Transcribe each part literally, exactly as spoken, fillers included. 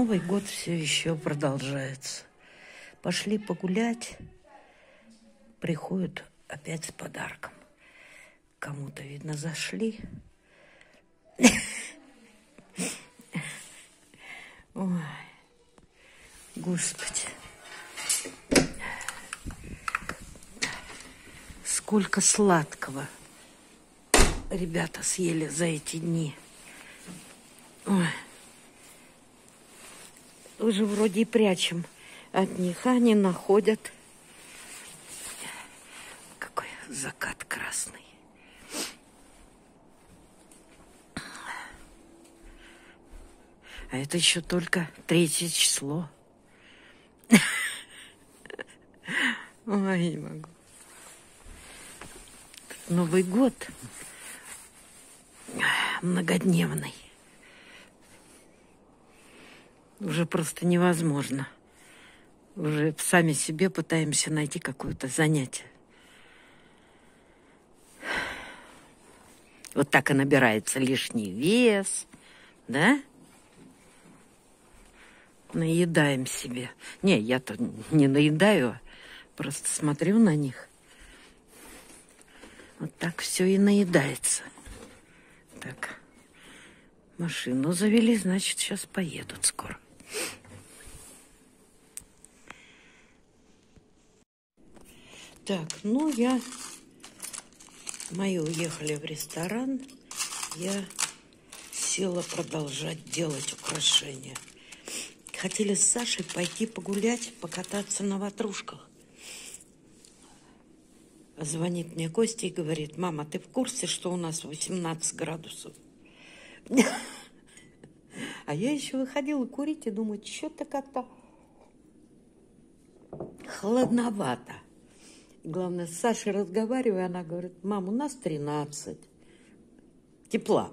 Новый год все еще продолжается. Пошли погулять, приходят опять с подарком. Кому-то, видно, зашли. Ой, Господи. Сколько сладкого ребята съели за эти дни. Ой. Уже вроде и прячем от них, а они находят. Какой закат красный. А это еще только третье число. Ой, не могу. Новый год многодневный. Уже просто невозможно. Уже сами себе пытаемся найти какое-то занятие. Вот так и набирается лишний вес, да? Наедаем себе. Не, я-то не наедаю, просто смотрю на них. Вот так все и наедается. Так, машину завели, значит, сейчас поедут скоро. Так, ну я... Мои уехали в ресторан. Я села продолжать делать украшения. Хотели с Сашей пойти погулять, покататься на ватрушках. Звонит мне Костя и говорит: мама, ты в курсе, что у нас восемнадцать градусов? А я еще выходила курить и думаю, что-то как-то холодновато. Главное, с Сашей разговариваю, она говорит: мам, у нас тринадцать. Тепла.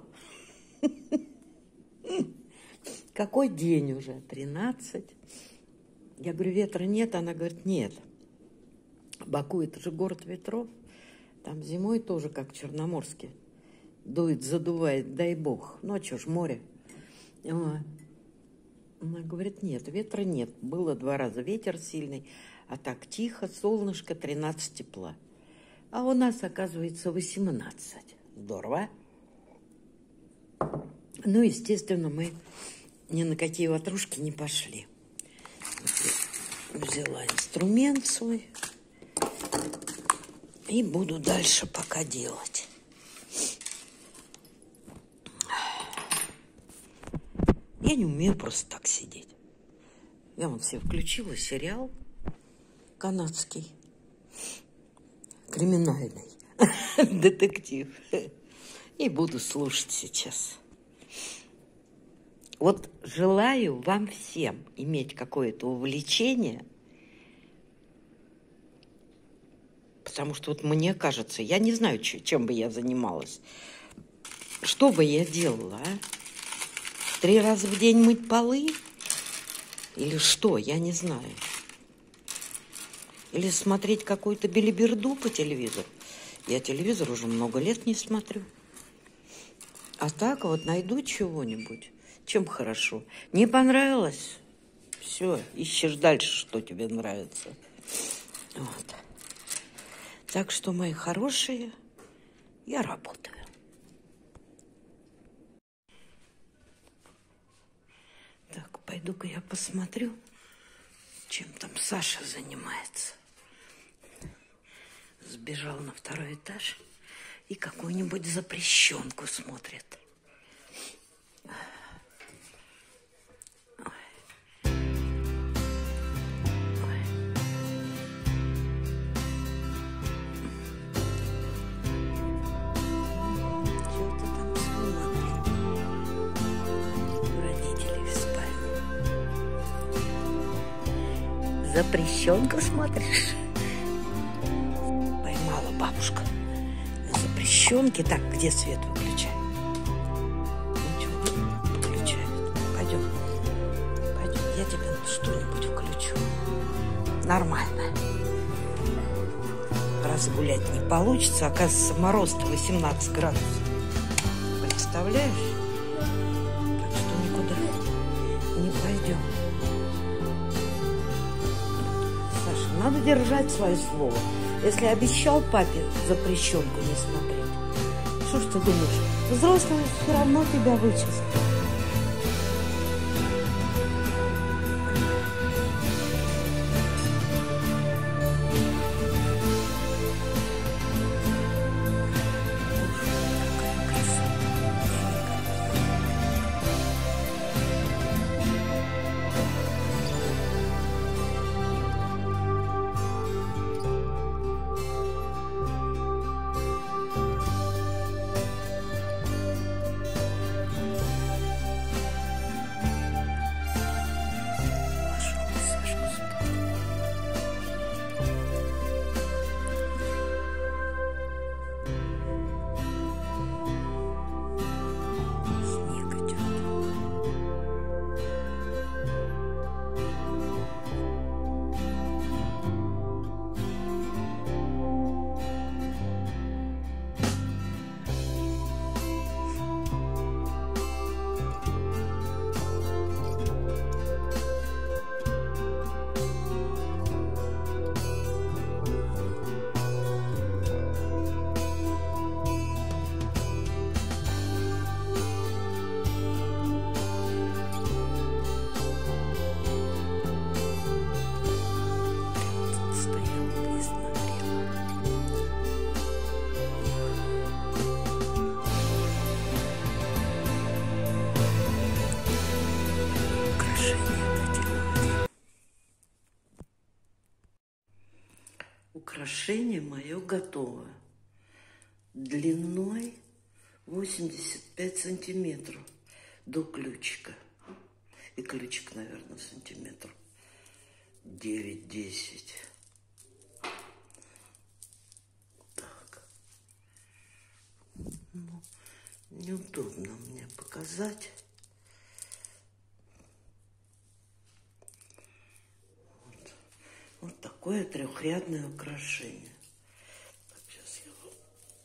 Какой день уже? тринадцать. Я говорю, ветра нет? Она говорит, нет. Баку — это же город ветров. Там зимой тоже, как в Черноморске. Дует, задувает, дай бог. Ночью ж море. Она говорит, нет, ветра нет. Было два раза ветер сильный, а так тихо, солнышко, тринадцать тепла. А у нас, оказывается, восемнадцать. Здорово. Ну, естественно, мы ни на какие ватрушки не пошли. Взяла инструмент свой и буду дальше пока делать. Я не умею просто так сидеть. Я вот себе включила сериал канадский, криминальный, детектив. И буду слушать сейчас. Вот желаю вам всем иметь какое-то увлечение, потому что вот мне кажется, я не знаю, чем бы я занималась. Что бы я делала, а? Три раза в день мыть полы? Или что? Я не знаю. Или смотреть какую-то белиберду по телевизору. Я телевизор уже много лет не смотрю. А так вот найду чего-нибудь. Чем хорошо? Не понравилось? Все, ищешь дальше, что тебе нравится. Вот. Так что, мои хорошие, я работаю. Так, пойду-ка я посмотрю, чем там Саша занимается. Сбежал на второй этаж и какую-нибудь запрещенку смотрит. Запрещенку смотришь? Поймала бабушка. Запрещенки. Так, где свет выключай? Ничего, выключает. Пойдем. Пойдем, я тебе что-нибудь включу. Нормально. Раз гулять не получится, оказывается, мороз-то восемнадцать градусов. Представляешь? Так что никуда не пойдем. Надо держать свое слово. Если обещал папе запрещенку не смотреть, что ж ты думаешь, взрослые все равно тебя вычислят. Украшение мое готово. Длиной восемьдесят пять сантиметров до ключика. И ключик, наверное, сантиметров девять-десять. Так. Ну, неудобно мне показать. Вот такое трехрядное украшение. Так, сейчас я его...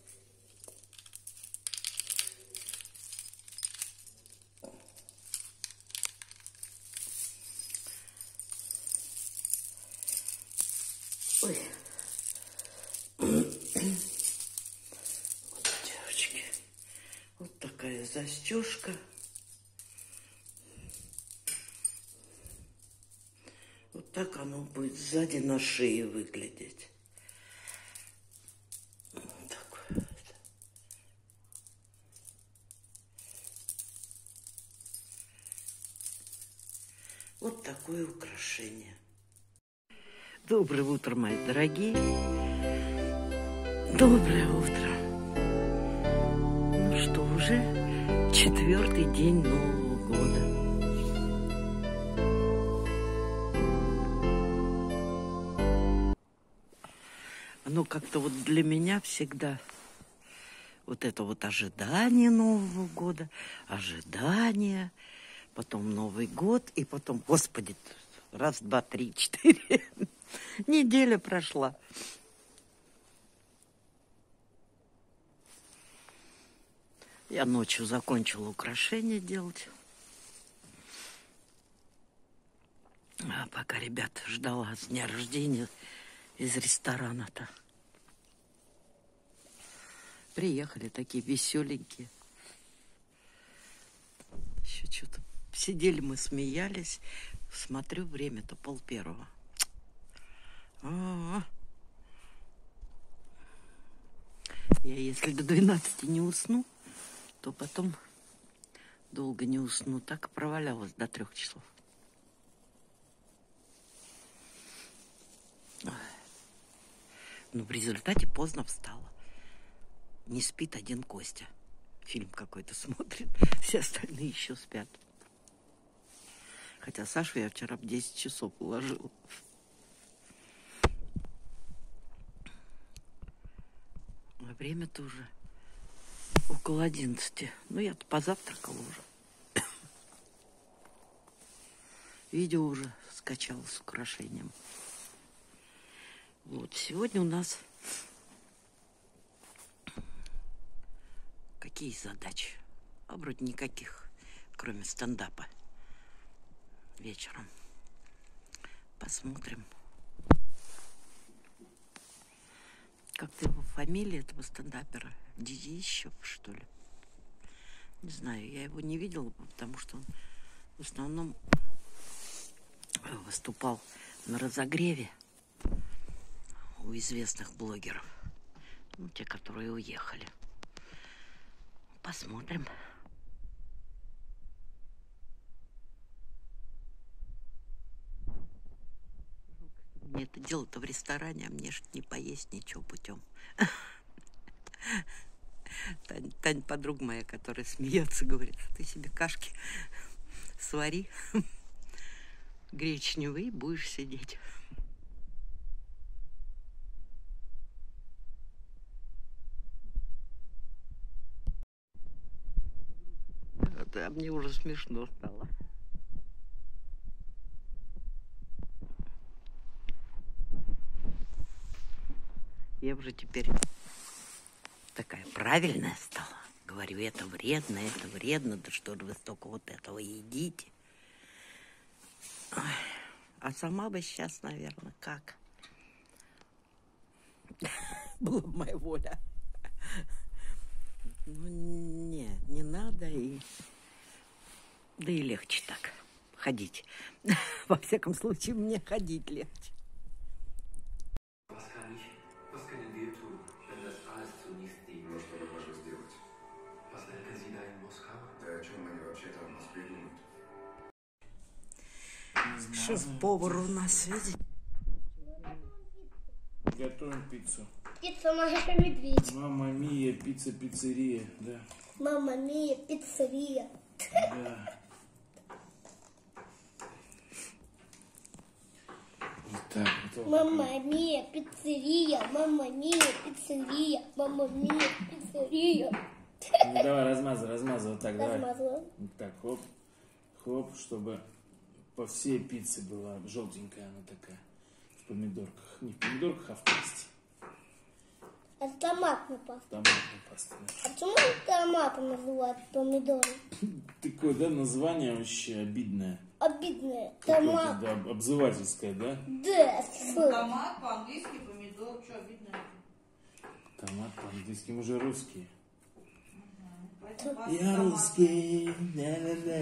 Ой. Вот, девочки, вот такая застежка. Вот так оно будет сзади на шее выглядеть. Вот так вот. Вот такое украшение. Доброе утро, мои дорогие. Доброе утро. Ну что, уже четвертый день Нового года. Оно как-то вот для меня всегда вот это вот ожидание Нового года, ожидание, потом Новый год, и потом, Господи, раз, два, три, четыре. Неделя прошла. Я ночью закончила украшения делать. А пока ребят ждала с дня рождения из ресторана-то. Приехали такие веселенькие. Еще что-то. Сидели мы, смеялись. Смотрю, время-то пол первого. А-а-а. Я если до двенадцати не усну, то потом долго не усну. Так и провалялась до трех часов. Но в результате поздно встала. Не спит один Костя. Фильм какой-то смотрит. Все остальные еще спят. Хотя Сашу я вчера в десять часов уложила. А время-то уже около одиннадцати. Ну, я-то позавтракала уже. Видео уже скачала с украшением. Вот, сегодня у нас какие задачи? А вроде никаких, кроме стендапа вечером. Посмотрим. фамилия этого стендапера? Дидищев, что ли? Не знаю, я его не видела, потому что он в основном выступал на разогреве у известных блогеров. Ну, те, которые уехали. Посмотрим. Мне это дело-то в ресторане, а мне ж не поесть ничего путем. Тань, Тань, подруга моя, которая смеется, говорит, ты себе кашки свари гречневые, будешь сидеть. Да, мне уже смешно стало. Я уже теперь такая правильная стала. Говорю, это вредно, это вредно, да что же вы столько вот этого едите. Ой. А сама бы сейчас, наверное, как? Была бы моя воля. Ну, не, не надо, и... Да и легче так ходить. Во всяком случае, мне ходить легче. Шеф-повар у нас, видите? Готовим пиццу. Пицца Маша Медведь. Мама Мия, пицца, пиццерия, да. Мама Мия, пиццерия. Да. Вот так вот. Мама Мия, пиццерия. Мама Мия, пиццерия. Мама Мия, пиццерия. Ну давай, размазывай, размазывай, вот так, давай. Размазываю. Вот так, хоп, хоп, чтобы по всей пицце была желтенькая она такая. В помидорках. Не в помидорках, а в пасте. Это томатная паста. Томатная паста. А почему томатом называют помидоры? Такое, да, название вообще обидное. Обидное. Какое-то, Томат. да, обзывательское, да? Да. Ну, томат по-английски, помидор, что обидно? Томат по-английски, мы же русские. Поэтому Я томат. русский. Я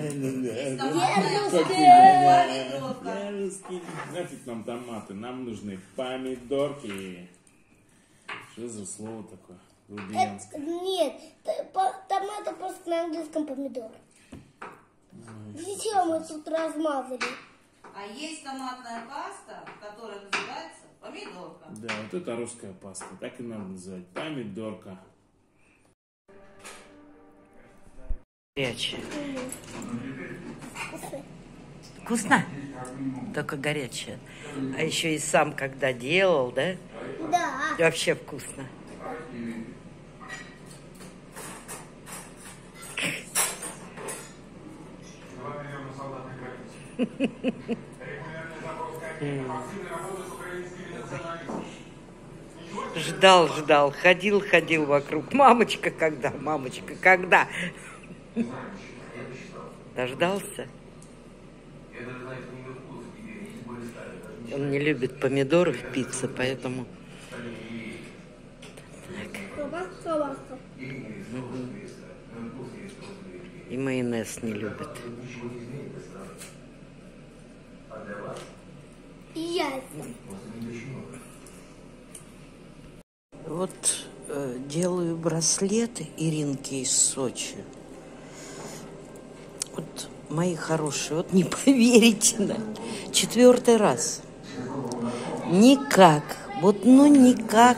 Помидорка. Я русский. Нафиг нам томаты, нам нужны помидорки. Что за слово такое? Это, Грубиянское. нет, т- по- томаты просто на английском помидор. Видите, мы тут размазали. А есть томатная паста, которая называется помидорка. Да, вот это русская паста. Так и надо называть. Помидорка. Горячая. Вкусно? Только горячая. А еще и сам когда делал, да? Да. Вообще вкусно. Ждал, ждал, ходил, ходил вокруг. Мамочка, когда? Мамочка, когда? Дождался? Он не любит помидоры в пицце, поэтому... Колбаска, колбаска. И майонез не любит. И яйца. Вот э, делаю браслеты Иринке из Сочи. Вот, мои хорошие, вот не поверите, да, четвертый раз. Никак, вот ну никак.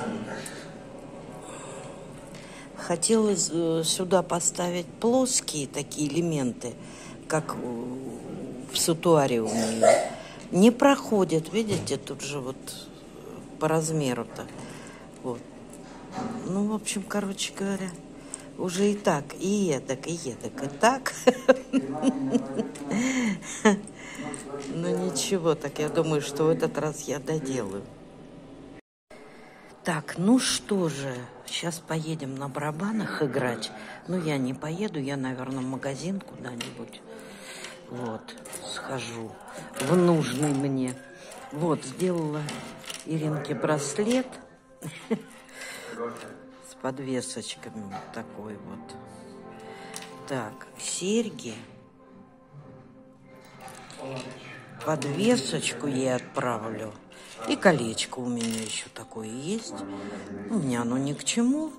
Хотелось э, сюда поставить плоские такие элементы, как в сутуаре у нее. Не проходят, видите, тут же вот по размеру-то. Вот. Ну, в общем, короче говоря, уже и так, и эдак, и эдак, и так. Ну, ничего, так я думаю, что в этот раз я доделаю. Так, ну что же, сейчас поедем на барабанах играть. Ну, я не поеду, я, наверное, в магазин куда-нибудь. Вот, схожу в нужный мне. Вот, сделала Иринке браслет. С подвесочками вот такой вот. Так, серьги. Подвесочку я отправлю. И колечко у меня еще такое есть. У меня оно ни к чему.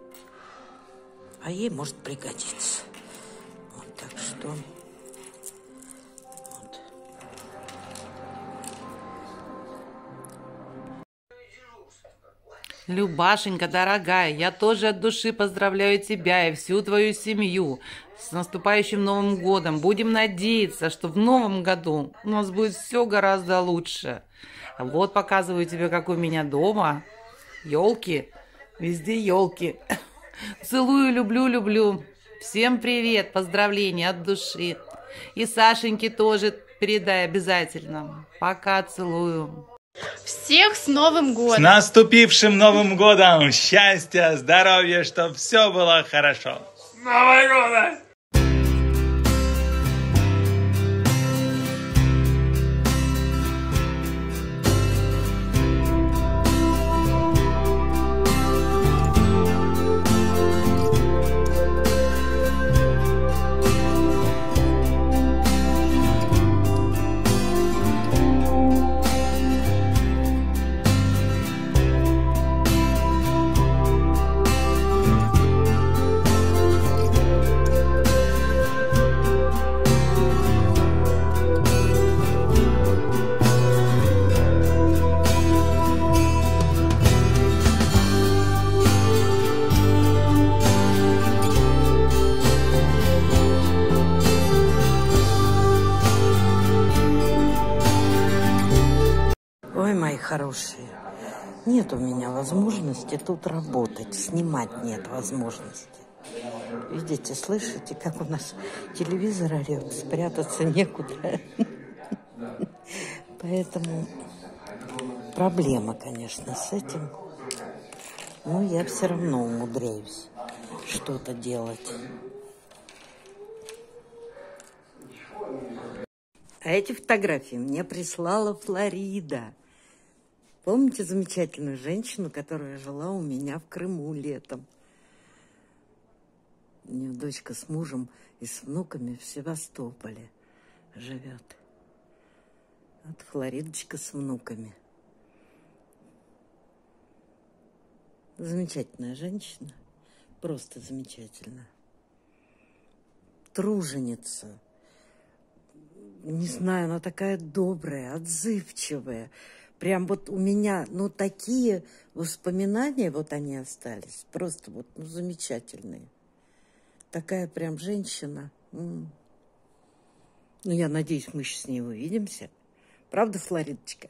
А ей может пригодиться. Вот так что... Вот. Любашенька, дорогая, я тоже от души поздравляю тебя и всю твою семью с наступающим Новым годом. Будем надеяться, что в Новом году у нас будет все гораздо лучше. Вот показываю тебе, как у меня дома. Елки, везде елки. Целую, люблю, люблю. Всем привет, поздравления от души. И Сашеньке тоже передай обязательно. Пока, целую. Всех с Новым годом! С наступившим Новым годом! Счастья, здоровья, чтобы все было хорошо! С Новым годом! Ой, мои хорошие, нет у меня возможности тут работать, снимать нет возможности. Видите, слышите, как у нас телевизор орет, спрятаться некуда. Поэтому проблема, конечно, с этим. Но я все равно умудряюсь что-то делать. А эти фотографии мне прислала Флорида. Помните замечательную женщину, которая жила у меня в Крыму летом? У нее дочка с мужем и с внуками в Севастополе живет. Вот Флоридочка с внуками. Замечательная женщина. Просто замечательная. Труженица. Не знаю, она такая добрая, отзывчивая. Прям вот у меня, ну, такие воспоминания, вот они остались. Просто вот, ну, замечательные. Такая прям женщина. М-м. Ну, я надеюсь, мы еще с ней увидимся. Правда, Флоридочка?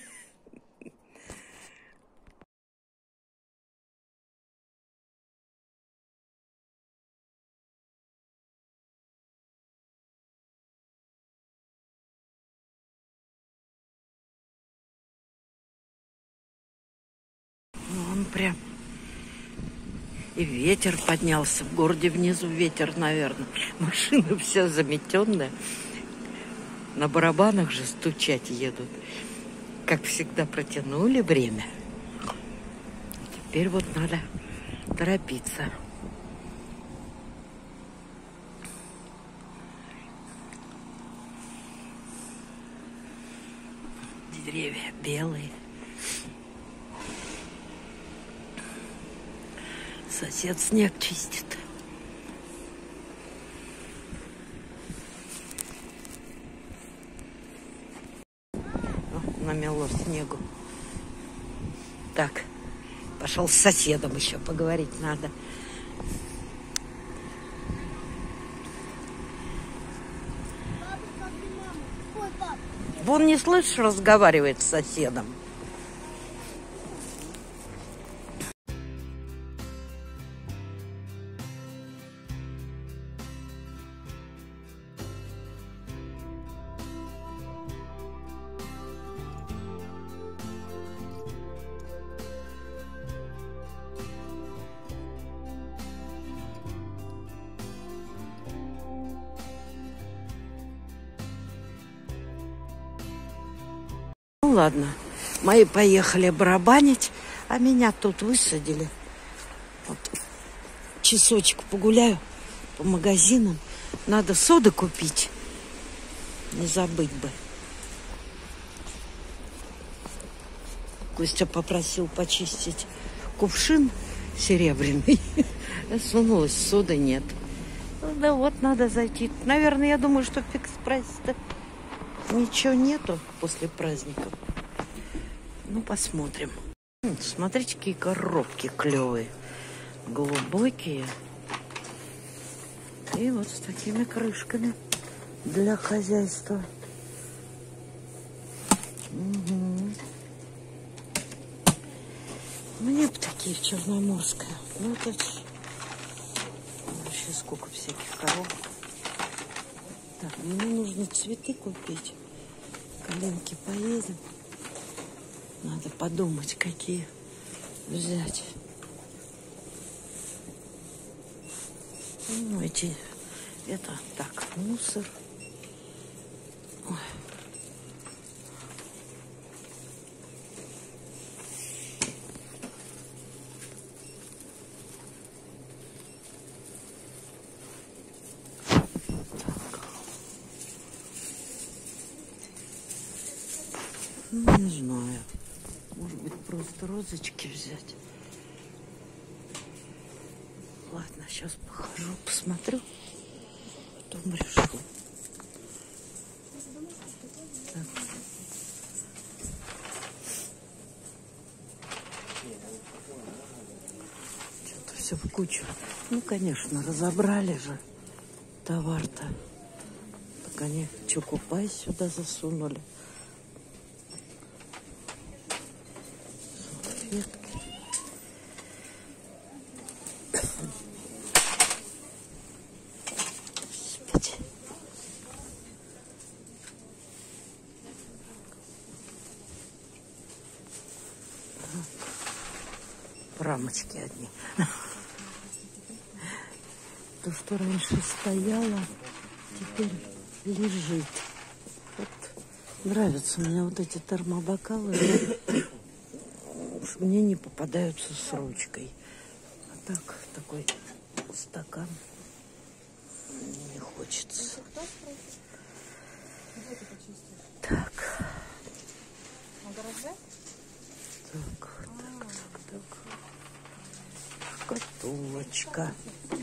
Он прям... И ветер поднялся. В городе внизу ветер, наверное. Машина вся заметенная. На барабанах же стучать едут. Как всегда, протянули время. Теперь вот надо торопиться. Деревья белые. Сосед снег чистит. О, намело снегу. Так, пошел с соседом еще поговорить надо. Вон, не слышишь, разговаривает с соседом. Ну ладно, мои поехали барабанить, а меня тут высадили. Вот часочек погуляю по магазинам. Надо соды купить. Не забыть бы. Костя попросил почистить кувшин серебряный. Я сунулась, соды нет. Ну, да вот, надо зайти. Наверное, я думаю, что в экспрессе-то ничего нету после праздников. Ну, посмотрим. Смотрите, какие коробки клевые. Глубокие. И вот с такими крышками для хозяйства. Угу. Мне бы такие в Черноморское. Ну, это вообще сколько всяких коробок. Так, мне нужно цветы купить. Коленки поедем. Надо подумать, какие взять. Ну, эти, это, так, мусор. Ой. Ну, не знаю. Может быть, просто розочки взять. Ладно, сейчас похожу, посмотрю. Потом решу. Так. Что-то все в кучу. Ну, конечно, разобрали же товар-то. Так они чокупай сюда засунули. Салфетки. Господи. Рамочки одни. То, что раньше стояло, теперь лежит. Вот нравятся мне вот эти термобокалы. Мне не попадаются с ручкой. А так, такой стакан не хочется. Так. Так, так, так, так. Шкатулочка.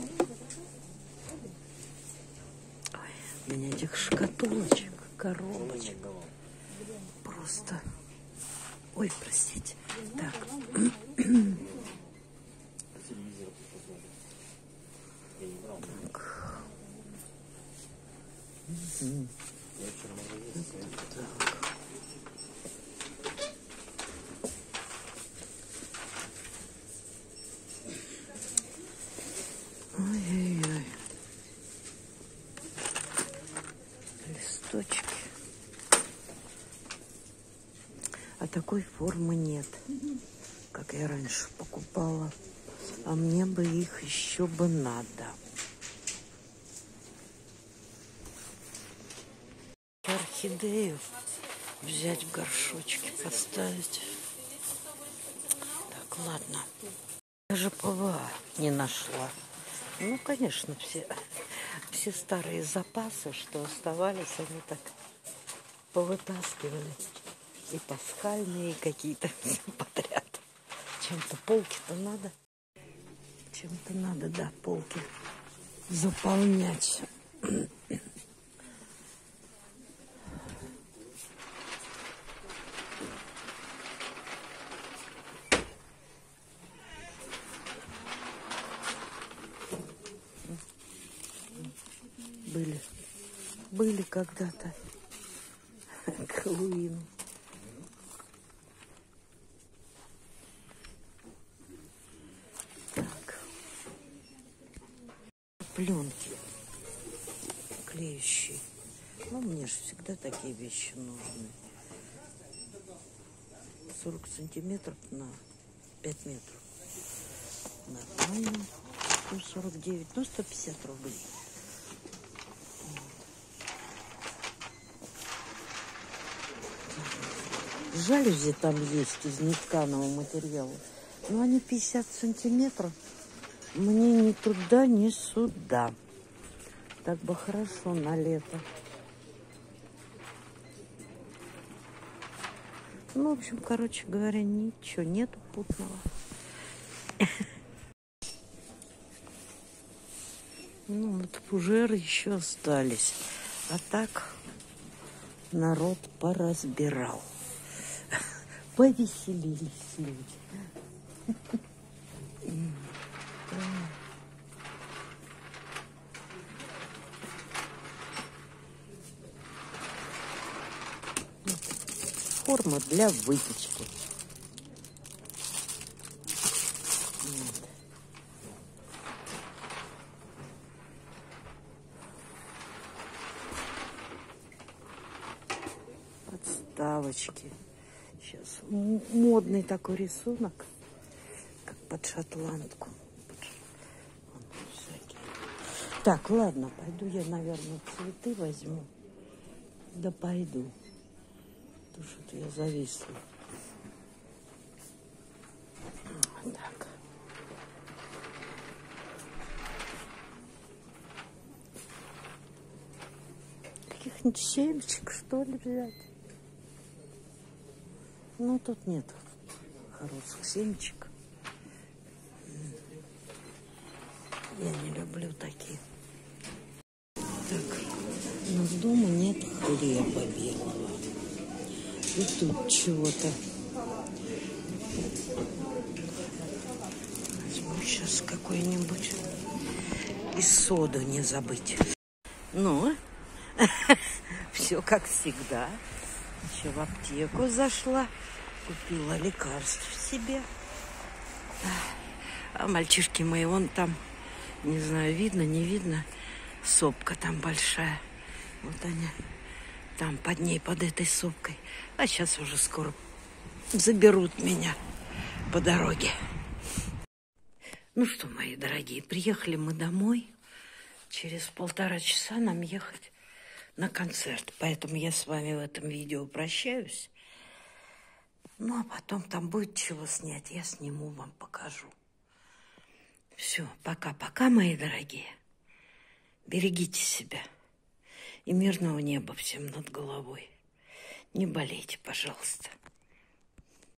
Ой, у меня этих шкатулочек, коробочек просто... Ой, простите. Так. Так. Угу. Так. Ой-ой-ой. Листочки. А такой формы нет, как я раньше покупала. А мне бы их еще бы надо. Орхидею взять в горшочке, поставить. Так, ладно. Даже ПВА не нашла. Ну, конечно, все, все старые запасы, что оставались, они так повытаскивали. И пасхальные, и какие-то подряд. Чем-то полки-то надо. Чем-то надо, да, полки заполнять. Были, были когда-то к Хэллоуину. Так. Пленки клеющие. Ну, мне же всегда такие вещи нужны. сорок сантиметров на пять метров. Нормально. Ну, сорок девять, ну, сто пятьдесят рублей. Жалюзи там есть из нетканого материала. Но они пятьдесят сантиметров. мне ни туда, ни сюда. Так бы хорошо на лето. Ну, в общем, короче говоря, ничего, нету путного. Ну, вот фужеры еще остались. А так народ поразбирал. Повеселились люди. Форма для выпечки. Вот. Подставочки. Сейчас модный такой рисунок, как под шотландку. Вон всякие. Так, ладно, пойду я, наверное, цветы возьму. Да пойду. Потому что я зависла. Так. Каких-нибудь семечек, что ли, взять? Ну, тут нет хороших семечек. Я не люблю такие. Так, но дома нет хлеба белого. И тут чего-то. Возьму сейчас какой-нибудь. И соду не забыть. Ну, все как всегда. Еще в аптеку зашла. Купила лекарств себе. А мальчишки мои, вон там, не знаю, видно, не видно, сопка там большая. Вот они там под ней, под этой сопкой. А сейчас уже скоро заберут меня по дороге. Ну что, мои дорогие, приехали мы домой. Через полтора часа нам ехать на концерт. Поэтому я с вами в этом видео прощаюсь. Ну, а потом там будет чего снять. Я сниму, вам покажу. Все, пока-пока, мои дорогие. Берегите себя. И мирного неба всем над головой. Не болейте, пожалуйста.